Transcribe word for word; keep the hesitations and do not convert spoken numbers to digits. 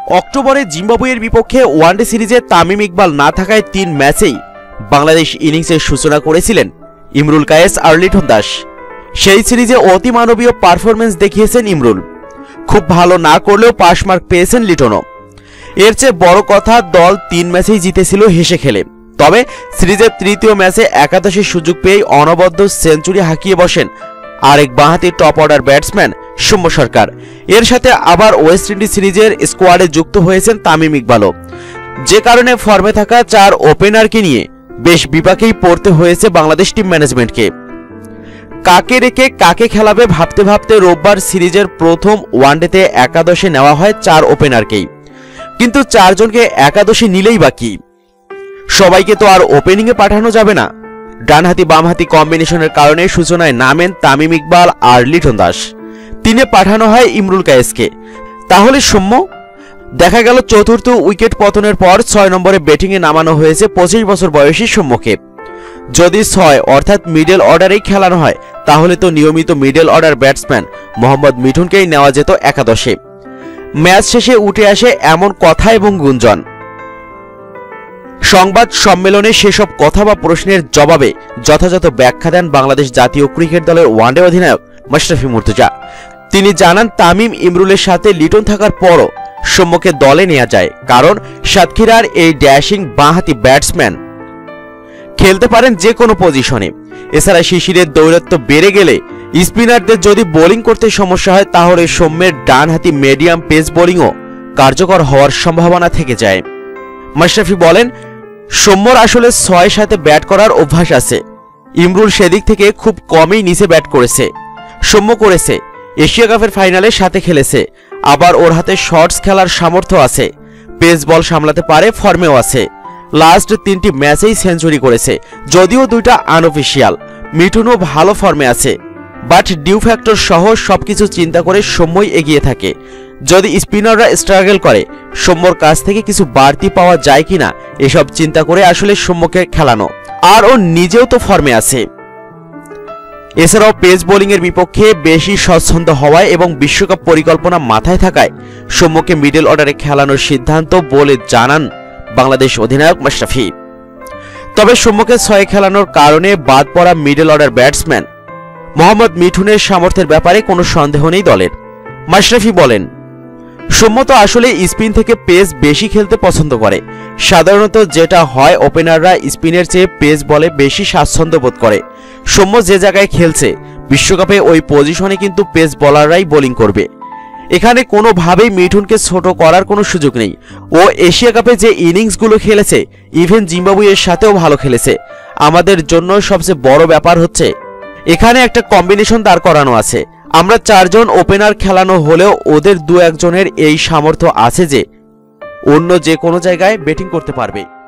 অক্টোবরে জিম্বাবুয়ের বিপক্ষে ওয়ানডে সিরিজে তামিম ইকবাল না থাকায় তিন ম্যাচেই বাংলাদেশ ইনিংসের সূচনা করেছিলেন ইমরুল কায়েস আর লিটন দাস। সেই সিরিজে অতিমানবীয় পারফরমেন্স দেখিয়েছেন ইমরুল। খুব ভালো না করলেও পাস মার্ক পেয়েছেন লিটনও। এর চেয়ে বড় কথা, দল তিন ম্যাচেই জিতেছিল হেসে খেলে। তবে সিরিজের তৃতীয় ম্যাচে একাদশের সুযোগ পেয়েই অনবদ্য সেঞ্চুরি হাঁকিয়ে বসেন আরেক বাঁহাতি top order batsman Soumya Sarkar. এর সাথে আবার ওয়েস্ট ইন্ডিজ সিরিজের স্কোয়াডে যুক্ত হয়েছেন তামিম ইকবালও, যে কারণে ফর্মে থাকা চার ওপেনারকে নিয়ে বেশ বিপাকেই পড়তে হয়েছে বাংলাদেশ টিম ম্যানেজমেন্টকে। কাকে রেখে কাকে খেলাবে ভাবতে ভাবতে রোববার সিরিজের প্রথম ওয়ানডেতে একাদশে নেওয়া হয় চার ওপেনারকেই। কিন্তু চারজনকে একাদশে নিলেই বাকি, সবাইকে তো আর ওপেনিংয়ে পাঠানো যাবে না। ডানহাতি বামহাতি কম্বিনেশনের কারণে সূচনায় নামেন তামিম ইকবাল আর লিটন দাস। তিনে পাঠানো হয় ইমরুল কায়েসকে। তাহলে সৌম্য? দেখা গেল চতুর্থ উইকেট পতনের পর ছয় নম্বরে ব্যাটিংয়ে নামানো হয়েছে পঁচিশ বছর বয়সী সৌম্যকে। যদি ছয় অর্থাৎ মিডল অর্ডারেই খেলানো হয়, তাহলে তো নিয়মিত মিডল অর্ডার ব্যাটসম্যান মোহাম্মদ মিঠুনকেই নেওয়া যেত একাদশে। ম্যাচ শেষে উঠে আসে এমন কথা এবং গুঞ্জন। সংবাদ সম্মেলনে সেসব কথা বা প্রশ্নের জবাবে যথাযথ ব্যাখ্যা দেন বাংলাদেশ জাতীয় ক্রিকেট দলের ওয়ানডে অধিনায়ক মাশরাফি মুর্তজা। তিনি জানান, তামিম ইমরুলের সাথে লিটন থাকার পরও সৌম্যকে দলে নেওয়া যায়, কারণ সাতক্ষীরার এই ড্যাশিং বাঁহাতি ব্যাটসম্যান খেলতে পারেন যে কোনো পজিশনে। এছাড়া শিশিরের দৌরত্ব বেড়ে গেলে স্পিনারদের যদি বোলিং করতে সমস্যা হয়, তাহলে সৌম্যের ডানহাতি মিডিয়াম পেস বোলিংও কার্যকর হওয়ার সম্ভাবনা থেকে যায়। মাশরাফি বলেন, সৌম্যর আসলে ছয় সাথে ব্যাট করার অভ্যাস আছে। ইমরুল সেদিক থেকে খুব কমই নিচে ব্যাট করেছে। সৌম্য করেছে, এশিয়া কাপের ফাইনালে সাথে খেলেছে, আবার ওর হাতে শর্টস খেলার সামর্থ্য আছে, পেস বল সামলাতে পারে, ফর্মেও আছে। লাস্ট তিনটি ম্যাচেই সেঞ্চুরি করেছে, যদিও দুইটা আনঅফিসিয়াল। মিঠুনও ভালো ফর্মে আছে, বাট ডিউ ফ্যাক্টর সহ সবকিছু চিন্তা করে সৌম্যই এগিয়ে থাকে। যদি স্পিনাররা স্ট্রাগল করে, সৌম্যর কাছ থেকে কিছু বাড়তি পাওয়া যায় কিনা এসব চিন্তা করে আসলে সৌম্যকে খেলানো। আর ও নিজেও তো ফর্মে আছে। এছাড়াও পেস বোলিংয়ের বিপক্ষে বেশি স্বচ্ছন্দ হওয়ায় এবং বিশ্বকাপ পরিকল্পনা মাথায় থাকায় সৌম্যকে মিডল অর্ডারে খেলানোর সিদ্ধান্ত বলে জানান বাংলাদেশ অধিনায়ক মাশরাফি। তবে সৌম্যকে ছয়ে খেলানোর কারণে বাদ পড়া মিডল অর্ডার ব্যাটসম্যান মোহাম্মদ মিঠুনের সামর্থ্যের ব্যাপারে কোনো সন্দেহ নেই দলের। মাশরাফি বলেন, সৌম্য তো আসলে স্পিন থেকে পেস বেশি খেলতে পছন্দ করে। সাধারণত যেটা হয়, ওপেনাররা স্পিনের চেয়ে পেস বলে বেশি স্বাচ্ছন্দ্য বোধ করে। সৌম্য যে জায়গায় খেলছে, বিশ্বকাপে ওই পজিশনে কিন্তু পেস বোলাররাই বোলিং করবে। এখানে কোনোভাবেই মিঠুনকে ছোট করার কোনো সুযোগ নেই। ও এশিয়া কাপে যে ইনিংসগুলো খেলেছে, ইভেন জিম্বাবুয়ের সাথেও ভালো খেলেছে। আমাদের জন্য সবচেয়ে বড় ব্যাপার হচ্ছে এখানে একটা কম্বিনেশন দাঁড় করানো আছে। আমরা চারজন ওপেনার খেলানো হলেও ওদের দু একজনের এই সামর্থ্য আছে যে অন্য যে কোনো জায়গায় ব্যাটিং করতে পারবে।